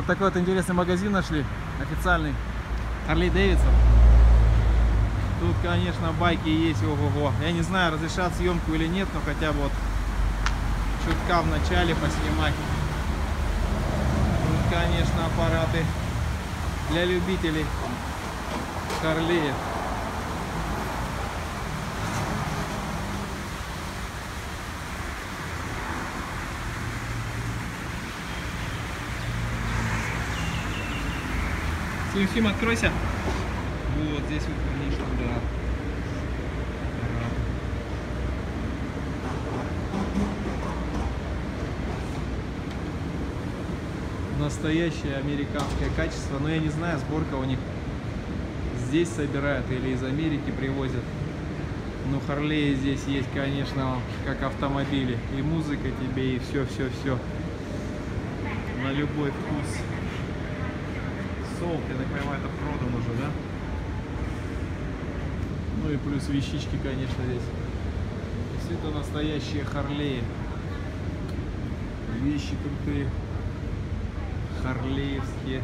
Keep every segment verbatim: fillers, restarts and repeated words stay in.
такой вот интересный магазин нашли, официальный, Harley Davidson. Тут, конечно, байки есть, ого-го. Я не знаю, разрешат съемку или нет, но хотя бы вот чутка в начале поснимать. Тут, конечно, аппараты для любителей Харлеев. Сим, откройся. Вот здесь вот конечно, да. Настоящее американское качество, но я не знаю, сборка у них здесь собирают или из Америки привозят. Но Харлеи здесь есть, конечно, как автомобили. И музыка тебе, и все-все-все. На любой вкус. Солт, я так понимаю, это продан уже, да? Ну и плюс вещички, конечно, здесь. Все это настоящие Харлеи. Вещи крутые. Харлеевские.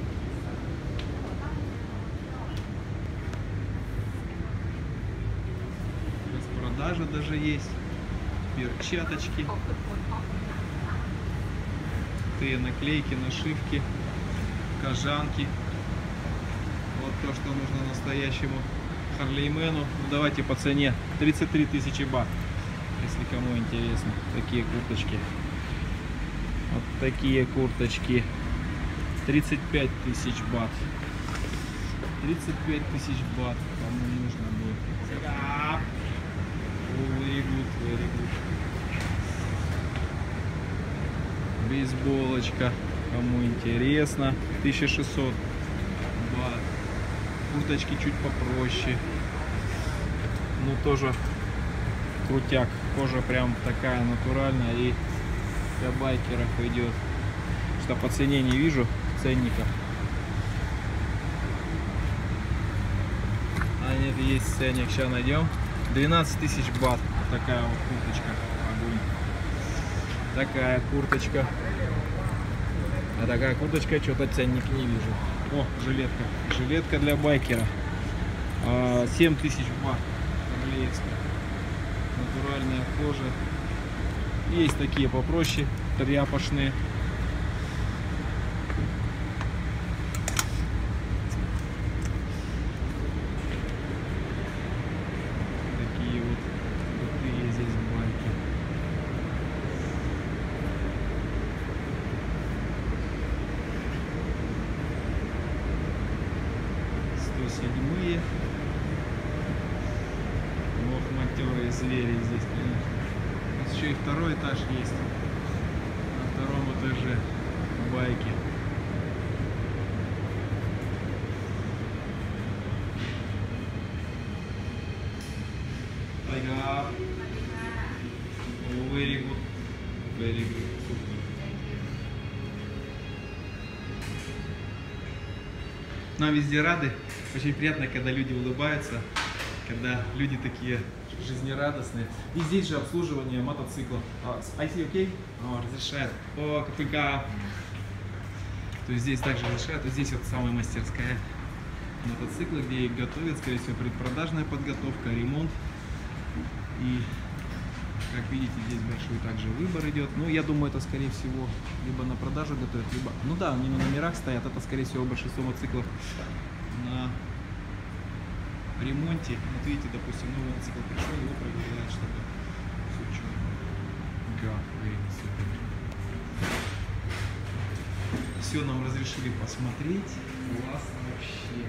Распродажа даже есть. Перчаточки. Крутые наклейки, нашивки. Кожанки. Вот то, что нужно настоящему харлеймену. Ну, давайте по цене. тридцать три тысячи бат. Если кому интересно. Такие курточки. Вот такие курточки. тридцать пять тысяч бат. тридцать пять тысяч бат. Кому нужно будет. Very good, very good. Бейсболочка. Кому интересно, тысяча шестьсот бат. Курточки чуть попроще. Ну тоже крутяк. Кожа прям такая натуральная и для байкеров идет. Что по цене не вижу ценника. А нет, есть ценник, сейчас найдем. двенадцать тысяч бат. Такая вот курточка. Огонь. Такая курточка. А такая курточка, что-то ценник не вижу. О, жилетка. Жилетка для байкера. семь тысяч бат. Натуральная кожа. Есть такие попроще, тряпочные. Такие вот крутые здесь байки. сто седьмые. Ох, матерые звери здесь, конечно. У нас еще и второй этаж есть. На втором этаже байки. Ага. Very good. Very good. Супер. Нам везде рады. Очень приятно, когда люди улыбаются, когда люди такие жизнерадостные. И здесь же обслуживание мотоциклов. ай си окей? О, разрешает. О, капелька. То есть здесь также разрешают. Вот здесь вот самая мастерская мотоцикла, где их готовят. Скорее всего, предпродажная подготовка, ремонт. И, как видите, здесь большой также выбор идет. Ну, я думаю, это, скорее всего, либо на продажу готовят, либо... Ну да, они на номерах стоят. Это, скорее всего, большинство мотоциклов на ремонте. Вот видите, допустим, новый мотоцикл пришел, его проверяют, чтобы все четко. Все нам разрешили посмотреть. Классно вообще.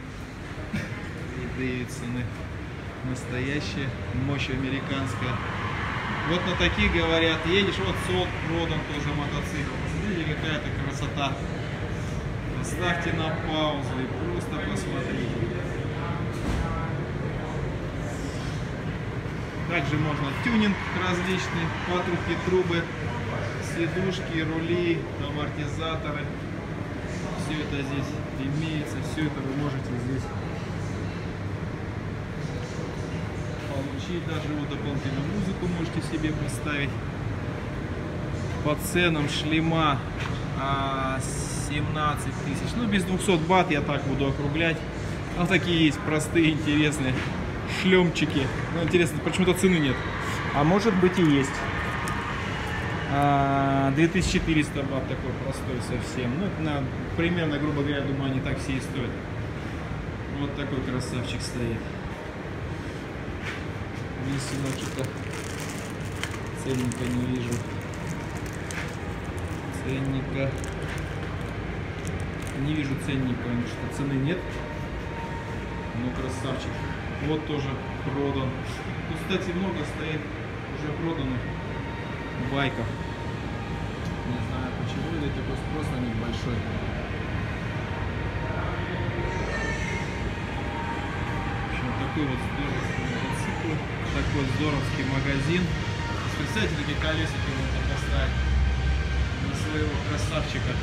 И Дэвидсоны. Настоящая мощь американская. Вот на таких, говорят, едешь, вот Солт продан тоже мотоцикл. Смотрите, какая-то красота. Поставьте на паузу и просто посмотрите. Также можно тюнинг различный, патрубки, трубы, сидушки, рули, амортизаторы. Все это здесь имеется, все это вы можете здесь получить. Даже вот дополнительную музыку можете себе поставить. По ценам шлема семнадцать тысяч. Ну, без двухсот бат я так буду округлять. А такие есть простые, интересные шлемчики. Ну, интересно, почему-то цены нет. А может быть и есть. две тысячи четыреста бат такой простой совсем. Ну, это на, примерно, грубо говоря, думаю, они так все и стоят. Вот такой красавчик стоит. Висеночек-то. Ценника не вижу. Ценника. Не вижу ценника, потому что цены нет. Ну, красавчик. Вот тоже продан. Тут, кстати, много стоит уже проданных байков. Не знаю почему, или такой спрос на них большой. В общем, такой вот здоровский мотоцикл. Такой здоровский магазин. Представляете, такие колесики можно поставить на своего красавчика.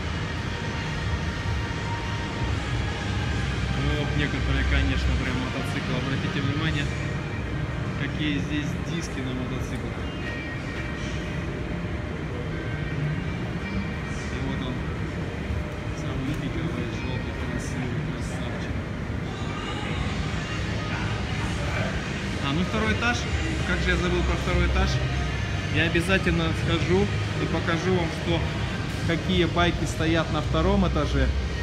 Ну, вот некоторые, конечно, прям мотоциклы. Обратите внимание, какие здесь диски на мотоциклах. И вот он, сам Юпитер, желтый, красивый красавчик. А, ну второй этаж. Как же я забыл про второй этаж? Я обязательно схожу и покажу вам, что какие байки стоят на втором этаже.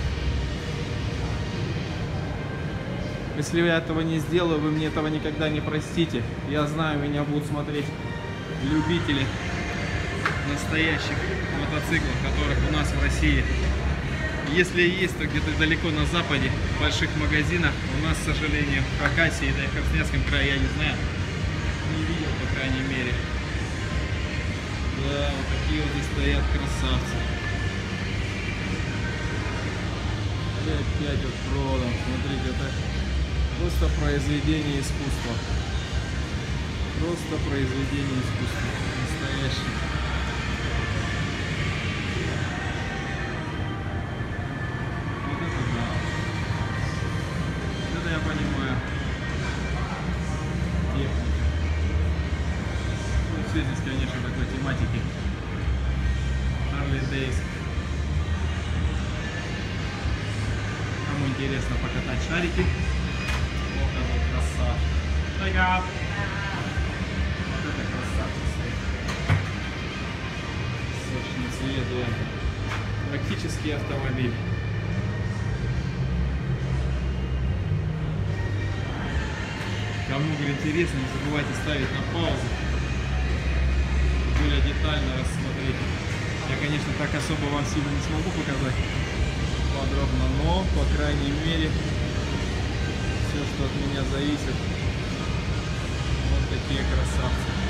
Если я этого не сделаю, вы мне этого никогда не простите. Я знаю, меня будут смотреть любители настоящих мотоциклов, которых у нас в России. Если есть, то где-то далеко на западе, в больших магазинах. У нас, к сожалению, в Хакасии, да и в Красноярском крае, я не знаю, не видел, по крайней мере. Да, вот такие вот здесь стоят красавцы. И опять вот продан. Смотрите, это просто произведение искусства. Просто произведение искусства. Настоящее. Вот это да. Это я понимаю. Техника. Ну, все здесь, конечно, такой тематики. Harley Davidson. Кому интересно покатать шарики. Вот это красавчик. Вот это красавчик стоит. Сочный цвет, да. Практически автомобиль. Кому, говорит, интересно, не забывайте ставить на паузу. Более детально рассмотреть. Я, конечно, так особо вам сильно не смогу показать подробно, но, по крайней мере, все, что от меня зависит, вот такие красавцы.